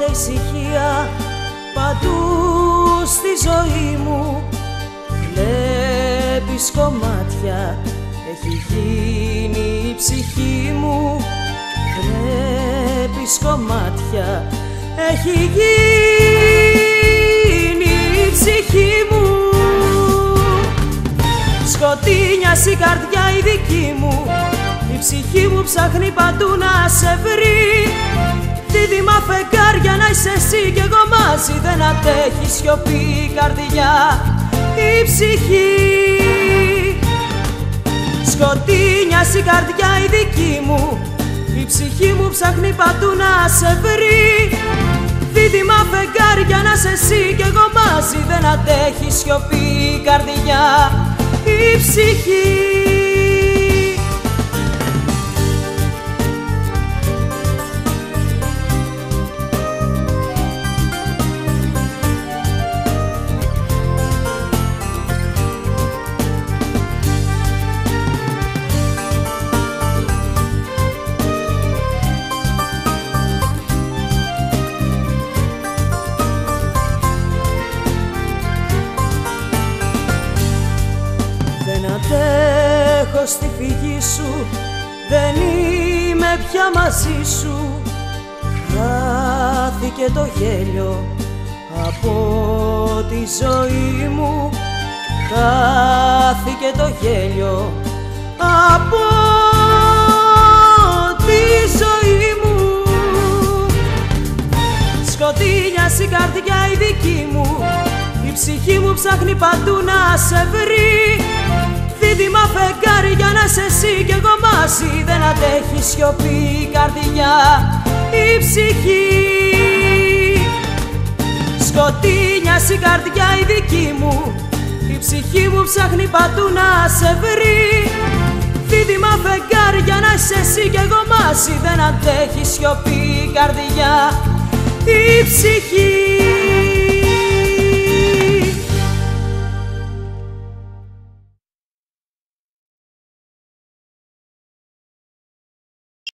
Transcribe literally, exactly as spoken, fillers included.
ησυχία παντού στη ζωή μου. Βλέπεις κομμάτια, έχει γίνει η ψυχή μου. Βλέπεις κομμάτια, έχει γίνει η ψυχή μου. Σκοτεινιάσει η καρδιά η δική μου, η ψυχή μου ψάχνει παντού να σε βρει. Δίδυμα φεγγάρια να είσαι εσύ κι εγώ μαζί, δεν αντέχει σιωπή η καρδιά, η ψυχή. Σκοτεινιάσει η καρδιά η δική μου, η ψυχή μου ψάχνει παντού να σε βρει. Δίδυμα φεγγάρια να είσαι εσύ κι εγώ μαζί, δεν αντέχει σιωπή η καρδιά, η ψυχή. Δεν αντέχω στη φυγή σου, δεν είμαι πια μαζί σου. Χάθηκε το γέλιο από τη ζωή μου. Χάθηκε το γέλιο από τη ζωή μου. Σκοτεινιάσει η καρδιά η δική μου, η ψυχή μου ψάχνει παντού να σε βρει. Δίδυμα φεγγάρια να είσαι εσύ κι εγώ μαζί, δεν αντέχει σιωπή η καρδιά, η ψυχή. Σκοτεινιάσει η καρδιά η δική μου, η ψυχή μου ψάχνει παντού να σε βρει. Δίδυμα φεγγάρια να είσαι εσύ κι εγώ μαζί, δεν αντέχει σιωπή η καρδιά, η ψυχή.